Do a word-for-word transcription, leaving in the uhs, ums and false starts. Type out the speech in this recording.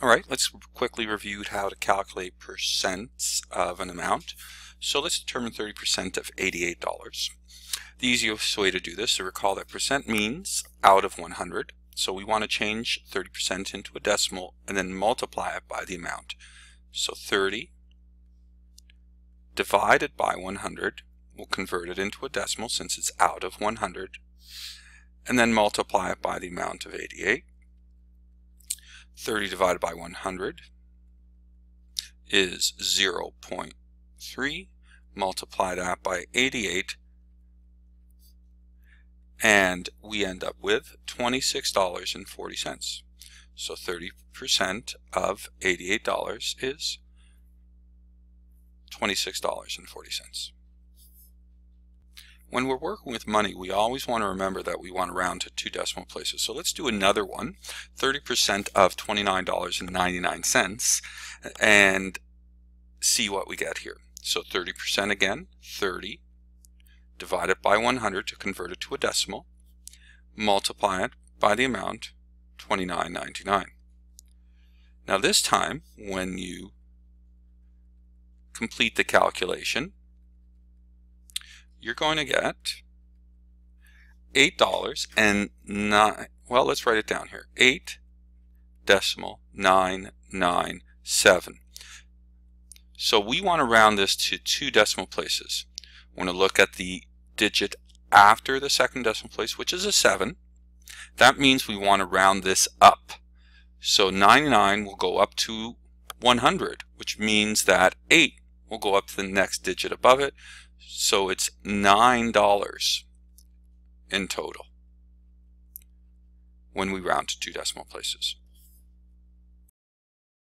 Alright, let's quickly review how to calculate percents of an amount. So let's determine thirty percent of eighty-eight dollars. The easiest way to do this is to recall that percent means out of one hundred. So we want to change thirty percent into a decimal and then multiply it by the amount. So thirty divided by one hundred, we'll convert it into a decimal since it's out of one hundred, and then multiply it by the amount of eighty-eight. thirty divided by one hundred is zero point three. Multiply that by eighty-eight, and we end up with twenty-six dollars and forty cents. So thirty percent of eighty-eight dollars is twenty-six dollars and forty cents. When we're working with money, we always want to remember that we want to round to two decimal places. So let's do another one, thirty percent of twenty-nine dollars and ninety-nine cents, and see what we get here. So thirty percent again, thirty, divided by one hundred to convert it to a decimal, multiply it by the amount, twenty-nine ninety-nine. Now this time, when you complete the calculation, you're going to get eight dollars and nine, well, let's write it down here, eight decimal nine nine seven. So we want to round this to two decimal places. We want to look at the digit after the second decimal place, which is a seven. That means we want to round this up. So ninety-nine will go up to one hundred, which means that eight will go up to the next digit above it. So it's nine dollars in total when we round to two decimal places.